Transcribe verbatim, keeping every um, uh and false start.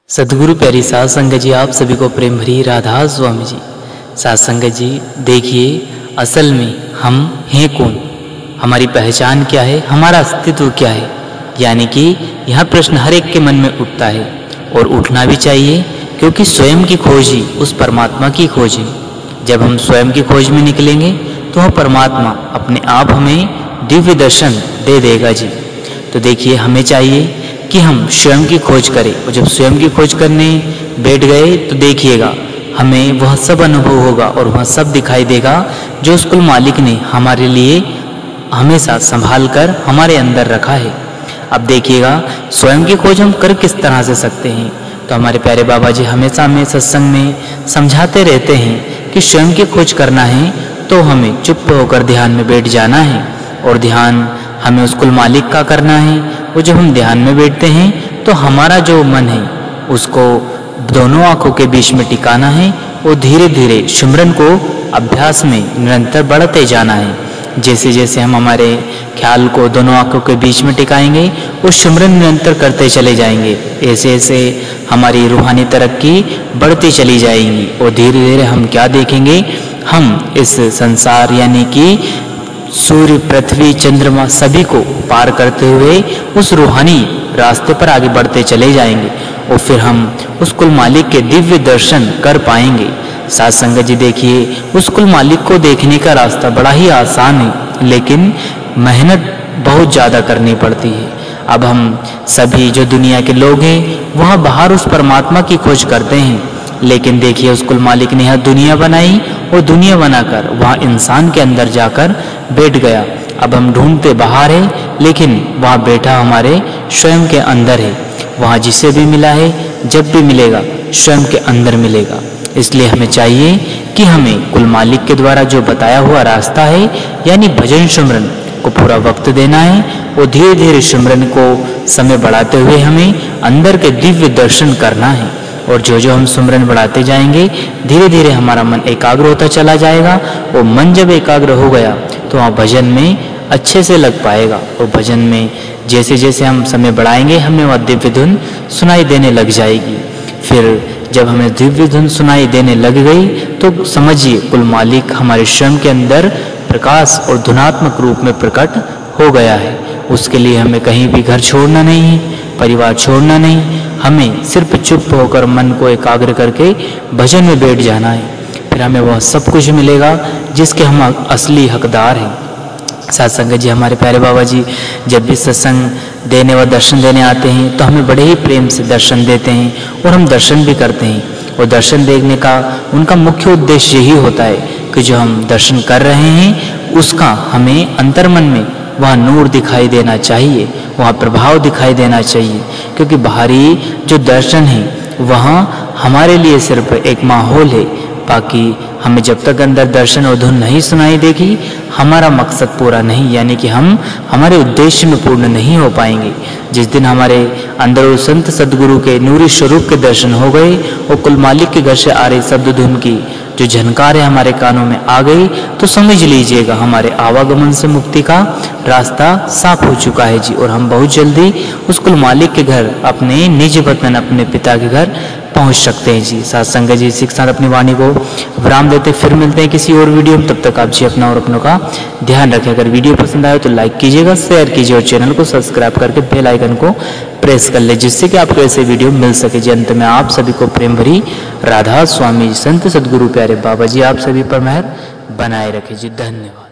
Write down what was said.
सदगुरु प्यारी साध संगत जी, आप सभी को प्रेम भरी राधा स्वामी जी। साध संगत जी देखिए, असल में हम हैं कौन, हमारी पहचान क्या है, हमारा अस्तित्व क्या है। यानी कि यह प्रश्न हर एक के मन में उठता है और उठना भी चाहिए, क्योंकि स्वयं की खोज ही उस परमात्मा की खोज है। जब हम स्वयं की खोज में निकलेंगे तो वह परमात्मा अपने आप हमें दिव्य दर्शन दे देगा जी। तो देखिए, हमें चाहिए कि हम स्वयं की खोज करें, और जब स्वयं की खोज करने बैठ गए तो देखिएगा हमें वह सब अनुभव होगा और वह सब दिखाई देगा जो उस कुल मालिक ने हमारे लिए हमेशा संभाल कर हमारे अंदर रखा है। अब देखिएगा, स्वयं की खोज हम कर किस तरह से सकते हैं। तो हमारे प्यारे बाबा जी हमेशा हमें सत्संग में समझाते रहते हैं कि स्वयं की खोज करना है तो हमें चुप होकर ध्यान में बैठ जाना है, और ध्यान हमें उस कुल मालिक का करना है। वो जब हम ध्यान में बैठते हैं तो हमारा जो मन है उसको दोनों आंखों के बीच में टिकाना है, और धीरे धीरे सिमरन को अभ्यास में निरंतर बढ़ते जाना है। जैसे जैसे हम हमारे ख्याल को दोनों आंखों के बीच में टिकाएंगे, वो सिमरन निरंतर करते चले जाएंगे। ऐसे ऐसे हमारी रूहानी तरक्की बढ़ती चली जाएगी, और धीरे धीरे हम क्या देखेंगे, हम इस संसार यानी कि सूर्य, पृथ्वी, चंद्रमा सभी को पार करते हुए उस रूहानी रास्ते पर आगे बढ़ते चले जाएंगे, और फिर हम उस कुल मालिक के दिव्य दर्शन कर पाएंगे। साथ संगत जी देखिए, उस कुल मालिक को देखने का रास्ता बड़ा ही आसान है, लेकिन मेहनत बहुत ज़्यादा करनी पड़ती है। अब हम सभी जो दुनिया के लोग हैं वह बाहर उस परमात्मा की खोज करते हैं, लेकिन देखिए उस कुल मालिक ने यह दुनिया बनाई, और दुनिया बनाकर वहाँ इंसान के अंदर जाकर बैठ गया। अब हम ढूंढते बाहर है, लेकिन वहाँ बैठा हमारे स्वयं के अंदर है। वहाँ जिसे भी मिला है, जब भी मिलेगा स्वयं के अंदर मिलेगा। इसलिए हमें चाहिए कि हमें कुल मालिक के द्वारा जो बताया हुआ रास्ता है, यानी भजन सिमरन को पूरा वक्त देना है, और धीरे धीरे सिमरन को समय बढ़ाते हुए हमें अंदर के दिव्य दर्शन करना है। और जो जो हम सिमरन बढ़ाते जाएंगे, धीरे धीरे हमारा मन एकाग्र होता चला जाएगा, और मन जब एकाग्र हो गया तो वहाँ भजन में अच्छे से लग पाएगा। और भजन में जैसे जैसे हम समय बढ़ाएंगे, हमें वह दिव्य धुन सुनाई देने लग जाएगी। फिर जब हमें दिव्य धुन सुनाई देने लग गई तो समझिए कुल मालिक हमारे स्वयं के अंदर प्रकाश और धुनात्मक रूप में प्रकट हो गया है। उसके लिए हमें कहीं भी घर छोड़ना नहीं है, परिवार छोड़ना नहीं, हमें सिर्फ चुप होकर मन को एकाग्र करके भजन में बैठ जाना है। फिर हमें वह सब कुछ मिलेगा जिसके हम असली हकदार हैं। साथ संगत जी, हमारे प्यारे बाबा जी जब भी सत्संग देने व दर्शन देने आते हैं तो हमें बड़े ही प्रेम से दर्शन देते हैं, और हम दर्शन भी करते हैं। और दर्शन देखने का उनका मुख्य उद्देश्य यही होता है कि जो हम दर्शन कर रहे हैं उसका हमें अंतर्मन में वहाँ नूर दिखाई देना चाहिए, वहाँ प्रभाव दिखाई देना चाहिए। क्योंकि बाहरी जो दर्शन है वहाँ हमारे लिए सिर्फ एक माहौल है, बाकी हमें जब तक अंदर दर्शन और धुन नहीं सुनाई देगी, हमारा मकसद पूरा नहीं, यानी कि हम हमारे उद्देश्य में पूर्ण नहीं हो पाएंगे। जिस दिन हमारे अंदर उस संत सदगुरु के नूरी स्वरूप के दर्शन हो गए, और कुल मालिक के घर से आ रही शब्द धुन की जो झनकार है हमारे कानों में आ गई, तो समझ लीजिएगा हमारे आवागमन से मुक्ति का रास्ता साफ हो चुका है जी। और हम बहुत जल्दी उस कुल मालिक के घर, अपने निज वतन, अपने पिता के घर पहुंच सकते हैं जी। साथ संगत जी, इसी के साथ अपनी वाणी को विराम देते फिर मिलते हैं किसी और वीडियो में। तब तक आप जी अपना और अपनों का ध्यान रखें। अगर वीडियो पसंद आए तो लाइक कीजिएगा, शेयर कीजिए, और चैनल को सब्सक्राइब करके बेल आइकन को प्रेस कर ले, जिससे कि आपको ऐसे वीडियो मिल सके जी। अंत में आप सभी को प्रेम भरी राधा स्वामी संत सदगुरु प्यारे बाबा जी आप सभी पर मेहर बनाए रखे जी। धन्यवाद।